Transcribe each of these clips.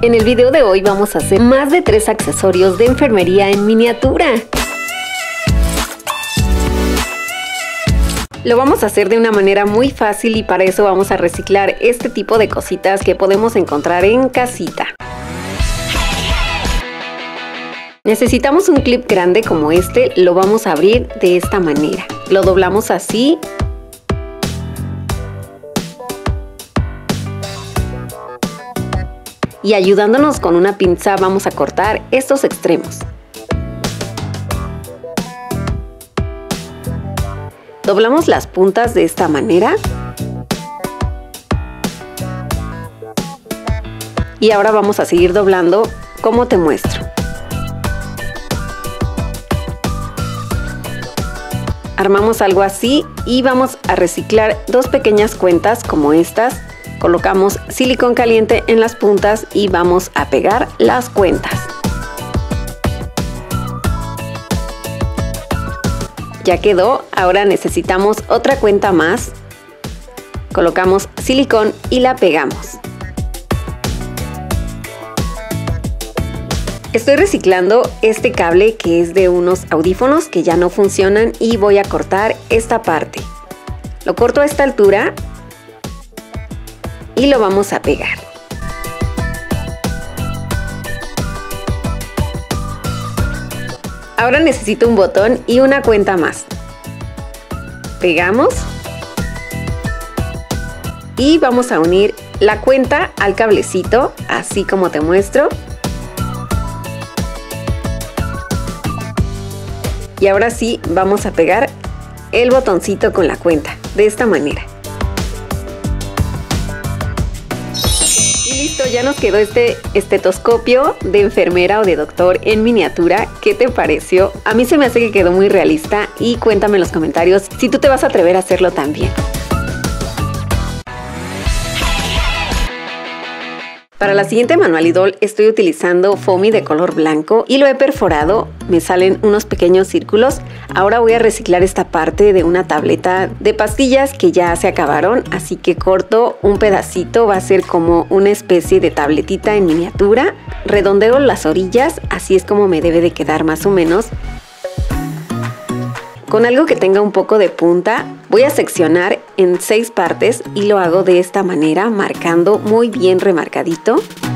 En el video de hoy vamos a hacer más de 3 accesorios de enfermería en miniatura. Lo vamos a hacer de una manera muy fácil y para eso vamos a reciclar este tipo de cositas que podemos encontrar en casita. Necesitamos un clip grande como este, lo vamos a abrir de esta manera. Lo doblamos así. Y ayudándonos con una pinza vamos a cortar estos extremos. Doblamos las puntas de esta manera. Y ahora vamos a seguir doblando como te muestro. Armamos algo así y vamos a reciclar 2 pequeñas cuentas como estas. Colocamos silicón caliente en las puntas y vamos a pegar las cuentas. Ya quedó, ahora necesitamos otra cuenta más. Colocamos silicón y la pegamos. Estoy reciclando este cable que es de unos audífonos que ya no funcionan y voy a cortar esta parte. Lo corto a esta altura y lo vamos a pegar. Ahora necesito un botón y una cuenta más. Pegamos y vamos a unir la cuenta al cablecito, así como te muestro. Y ahora sí vamos a pegar el botoncito con la cuenta, de esta manera. Listo, ya nos quedó este estetoscopio de enfermera o de doctor en miniatura. ¿Qué te pareció? A mí se me hace que quedó muy realista y cuéntame en los comentarios si tú te vas a atrever a hacerlo también. Para la siguiente manualidol estoy utilizando foamy de color blanco y lo he perforado, me salen unos pequeños círculos. Ahora voy a reciclar esta parte de una tableta de pastillas que ya se acabaron, así que corto un pedacito, va a ser como una especie de tabletita en miniatura. Redondeo las orillas, así es como me debe de quedar más o menos. Con algo que tenga un poco de punta, voy a seccionar en 6 partes y lo hago de esta manera, marcando muy bien remarcadito.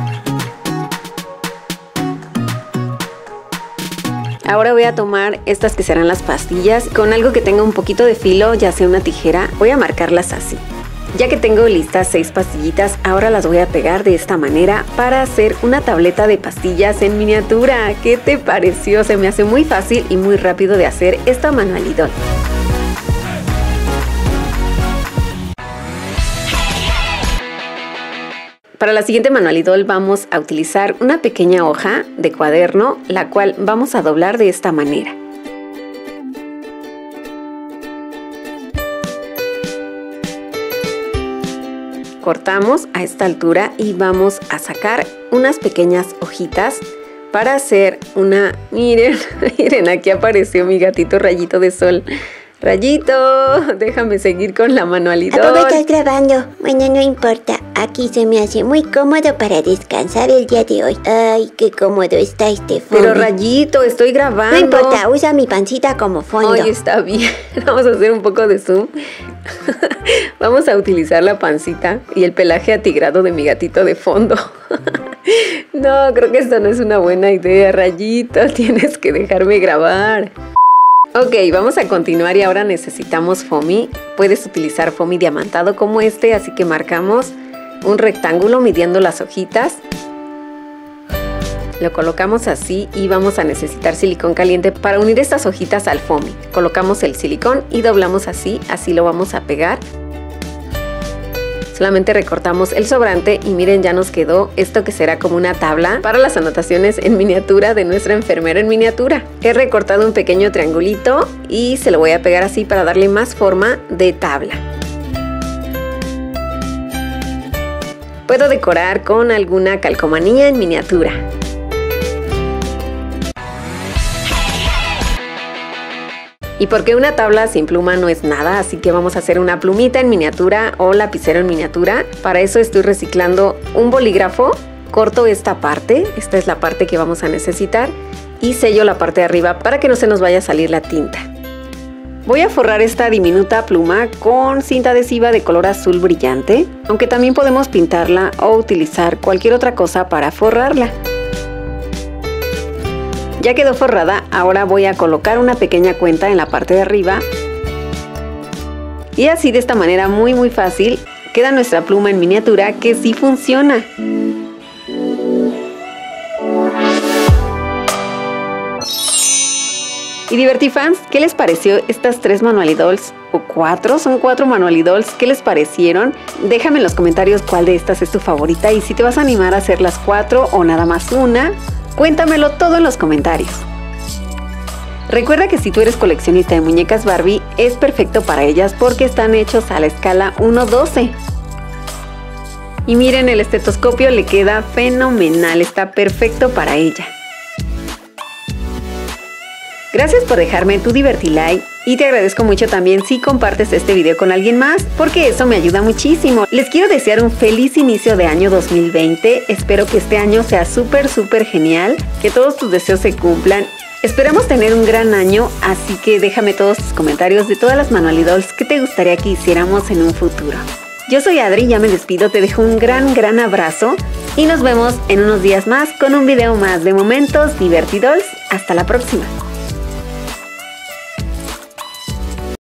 Ahora voy a tomar estas que serán las pastillas, con algo que tenga un poquito de filo, ya sea una tijera, voy a marcarlas así. Ya que tengo listas 6 pastillitas, ahora las voy a pegar de esta manera para hacer una tableta de pastillas en miniatura. ¿Qué te pareció? Se me hace muy fácil y muy rápido de hacer esta manualidad. Para la siguiente manualidol vamos a utilizar una pequeña hoja de cuaderno, la cual vamos a doblar de esta manera. Cortamos a esta altura y vamos a sacar unas pequeñas hojitas para hacer una... Miren, miren, aquí apareció mi gatito Rayito de Sol. Rayito, déjame seguir con la manualidad. ¿A poco estás grabando? Bueno, no importa. Aquí se me hace muy cómodo para descansar el día de hoy. Ay, qué cómodo está este fondo. Pero Rayito, estoy grabando. No importa, usa mi pancita como fondo. Ay, está bien. Vamos a hacer un poco de zoom. Vamos a utilizar la pancita y el pelaje atigrado de mi gatito de fondo. No, creo que esto no es una buena idea, Rayito. Tienes que dejarme grabar. Ok, vamos a continuar y ahora necesitamos foamy. Puedes utilizar foamy diamantado como este, así que marcamos un rectángulo midiendo las hojitas. Lo colocamos así y vamos a necesitar silicón caliente para unir estas hojitas al foamy. Colocamos el silicón y doblamos así lo vamos a pegar. Solamente recortamos el sobrante y miren, ya nos quedó esto que será como una tabla para las anotaciones en miniatura de nuestra enfermera en miniatura. He recortado un pequeño triangulito y se lo voy a pegar así para darle más forma de tabla. Puedo decorar con alguna calcomanía en miniatura. Y porque una tabla sin pluma no es nada, así que vamos a hacer una plumita en miniatura o lapicero en miniatura. Para eso estoy reciclando un bolígrafo corto esta parte, esta es la parte que vamos a necesitar, y sello la parte de arriba para que no se nos vaya a salir la tinta. Voy a forrar esta diminuta pluma con cinta adhesiva de color azul brillante, aunque también podemos pintarla o utilizar cualquier otra cosa para forrarla. Ya quedó forrada, ahora voy a colocar una pequeña cuenta en la parte de arriba. Y así, de esta manera muy fácil, queda nuestra pluma en miniatura que sí funciona. Y Divertifans, ¿qué les pareció estas 3 Manualidolls? ¿O 4? Son 4 Manualidolls. ¿Qué les parecieron? Déjame en los comentarios cuál de estas es tu favorita y si te vas a animar a hacer las 4 o nada más una. Cuéntamelo todo en los comentarios. Recuerda que si tú eres coleccionista de muñecas Barbie, es perfecto para ellas porque están hechos a la escala 1:12. Y miren, el estetoscopio le queda fenomenal, está perfecto para ella. Gracias por dejarme tu Divertilike y te agradezco mucho también si compartes este video con alguien más, porque eso me ayuda muchísimo. Les quiero desear un feliz inicio de año 2020, espero que este año sea súper genial, que todos tus deseos se cumplan. Esperamos tener un gran año, así que déjame todos tus comentarios de todas las Manualidolls que te gustaría que hiciéramos en un futuro. Yo soy Adri, ya me despido, te dejo un gran abrazo y nos vemos en unos días más con un video más de Momentos Divertidolls. Hasta la próxima.